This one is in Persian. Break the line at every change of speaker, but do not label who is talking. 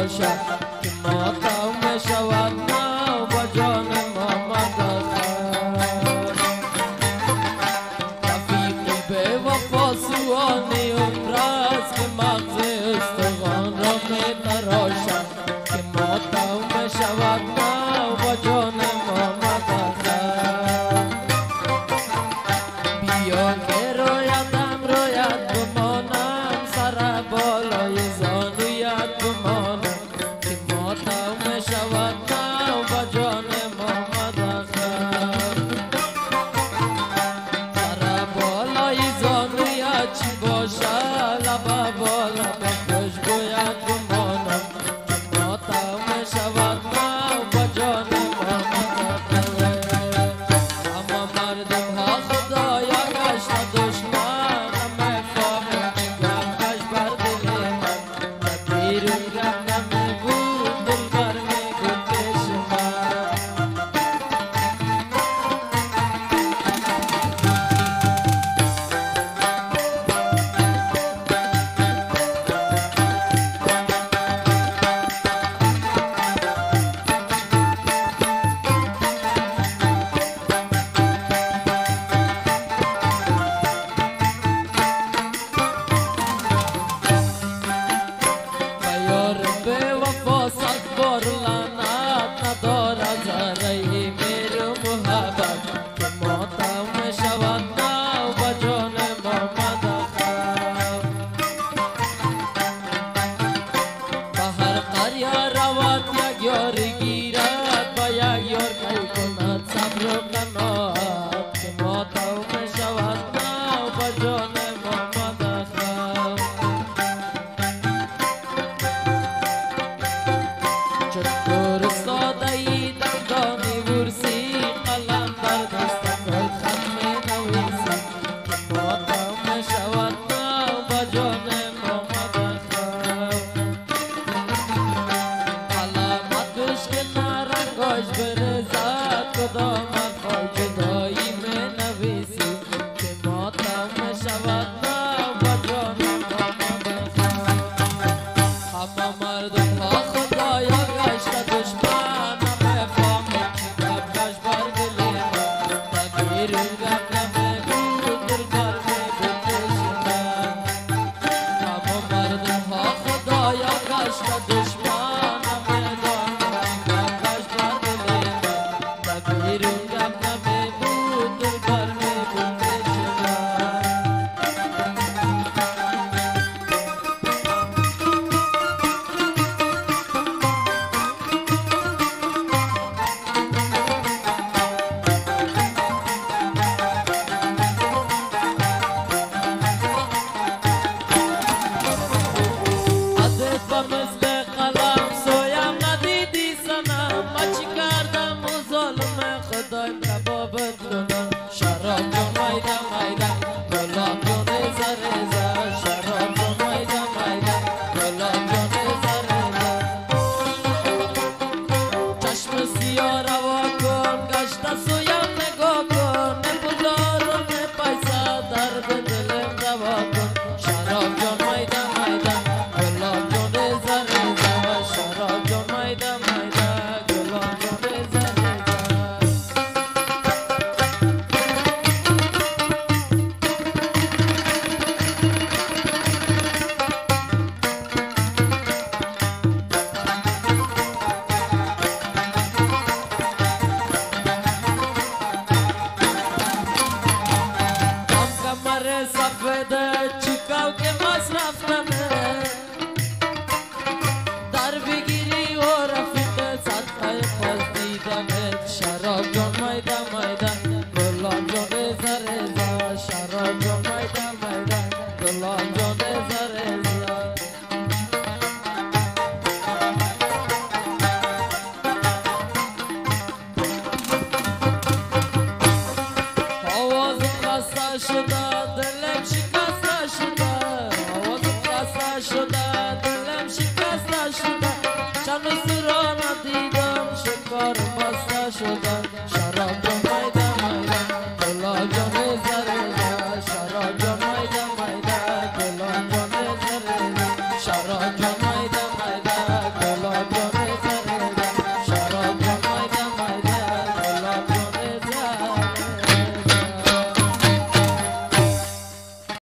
باشد که ماتم شود نه با جان محمد آخر. رفیقی به وفا سوانه عمر است که مغز استخوان را می تراشد که ماتم شود نه با جان محمد آخر. بیا که رویتم رویت بمانم سر بالای زانویت بمانم که ماتم شود نه با جان محمد آخر. سر بالای زانویت چی باشه لب بالا به خوشگویت بمانم که ماتم شود نه با جان محمد آخر. اما مردم ها خدایا گشت دشمن همه فاهم گمش بر دل من و بیرون گم نمی بود دل بر می گل پیش من. یار به وفا صد بار لعنت ندارد ذره مهر و محبت که ماتم شود نه با جان محمد آخر. به هر قریه رود یک یار گیرد با یک یار کی کند صبر و قناعت که ماتم شود نه با جان محمد آخر. چطور ساده‌ای دندانی ورسی قلم در دست خود خط می‌نویسی که ماتم شود نه با جان محمد آخر. علامت دوش که نرنگاش برزد کدامت خواهی جدایی می‌نویسی که ماتم شود نه با جان محمد آخر. همه مردم ها خدایا گشت دشمن همه فهمید که گمش بر دل من و بیرون گم نمی بود دل بر می بود پیش من. همه مردم ها خدایا گشت دشمن همه فهمید گمش بر دل من و بیرون گم نمی بود دل بر می بود پیش من. مثل قلم سویم ندیدی سنم من چی کردم و ظالم خدایم ربابت کنم. شراب جان میدم میدم گلاب جان زر زر شراب جان میدم میدم گلاب جان زر زر. چشم سیاه روا کن گشته سویم نگاه کن نه پولدار و نه پیسه درد دلم دوا کن. شراب جان میدم میدم گلاب جان زر زر شراب جان میدم میدم گلاب جان زر زر. کمر سفید چیکاو که مصرف نمه در بگیری و رفیق صدقه پاس دیدمت. شراب جان میدم میدم گلاب جان زر زر شراب جان میدم میدم گلاب جان زر زر. آوازم خسته شده دلم شکسته شده آوازم خسته شده دلم شکسته شده چند سرانه دیدم شکار بسته شده. شراب